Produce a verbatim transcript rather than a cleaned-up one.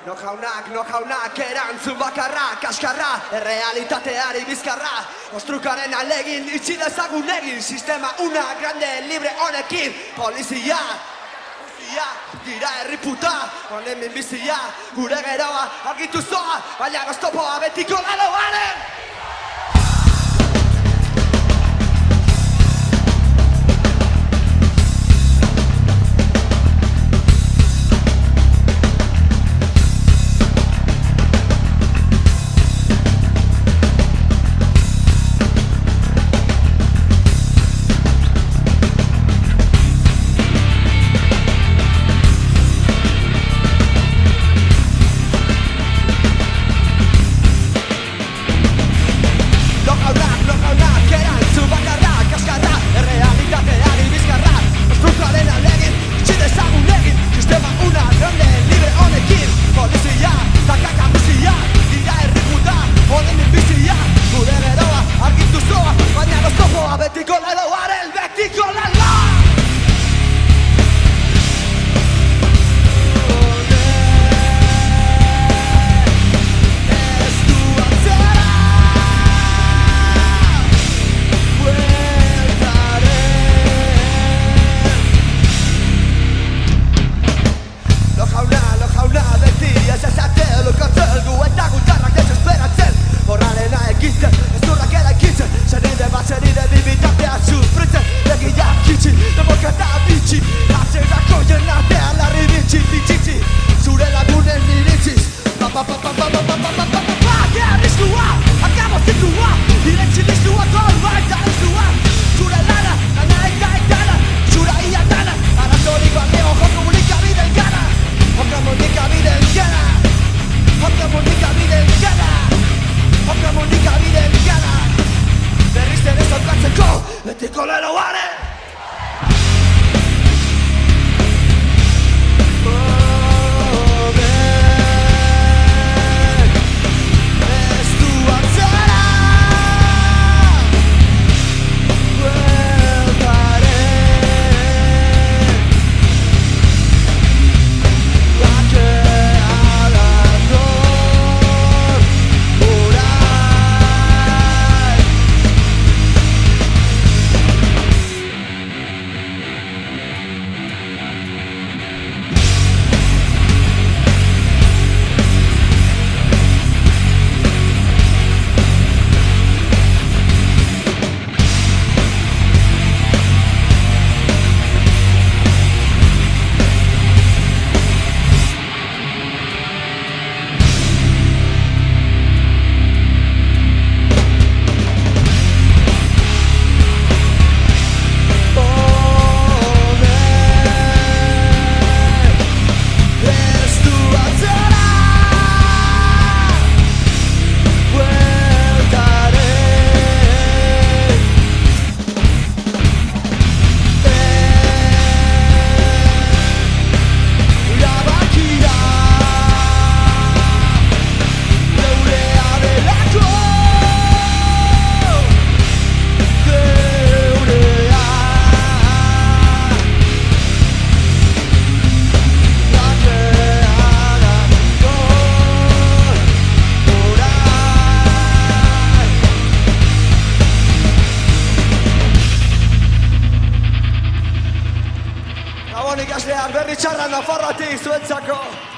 No jaunak, no jaunak, erantzun bakarra, kaskarra, errealitateari bizkarra, ostrukaren alegin, itxi dezagun egin, sistema una grande, libre honekin, polizia, polizia, gira herriputa, honen minbizia, gure geroa, argitu zoa, baina goztopoa betiko ladoaren! Betiko leloaren! Gabon ikasleak berri txarra Nafarroatik zuentzako!